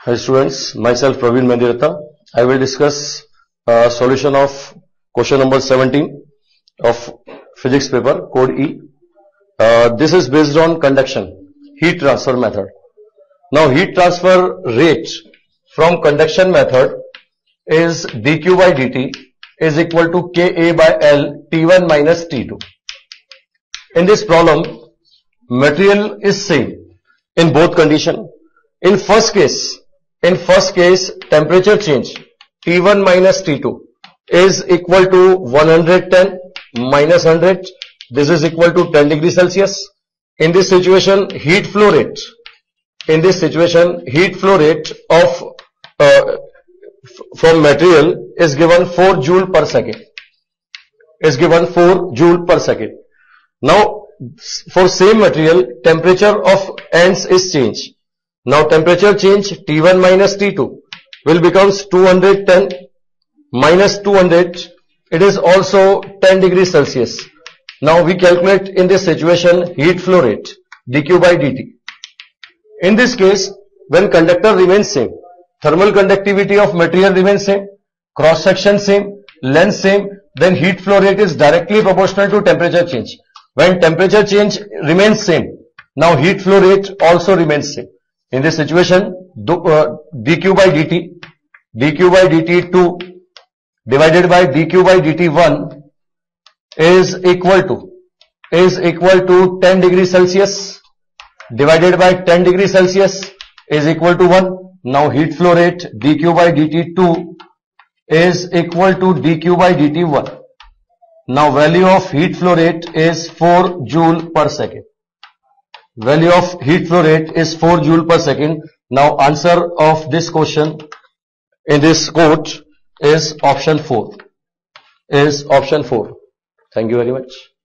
Hi students, myself Praveen Mandirata. I will discuss solution of question number 17 of physics paper code E. This is based on conduction, heat transfer method. Now heat transfer rate from conduction method is dq by dt is equal to Ka by L T1 minus T2. In this problem, material is same in both condition. In first case, temperature change T1 minus T2 is equal to 110 minus 100. This is equal to 10 degrees Celsius. In this situation, heat flow rate of from material is given 4 joule per second. Now, for same material, temperature of ends is changed. Now temperature change T1 minus T2 will becomes 210 minus 200. It is also 10 degrees Celsius. Now we calculate in this situation heat flow rate dq by dt. In this case, when conductor remains same, thermal conductivity of material remains same, cross section same, length same, then heat flow rate is directly proportional to temperature change. When temperature change remains same, now heat flow rate also remains same. In this situation, dq by dt 2 divided by dq by dt 1 is equal to 10 degrees Celsius divided by 10 degrees Celsius is equal to 1. Now heat flow rate dq by dt 2 is equal to dq by dt 1. Now value of heat flow rate is 4 joule per second. Value of heat flow rate is 4 joule per second. Now answer of this question in this quote is option 4. Thank you very much.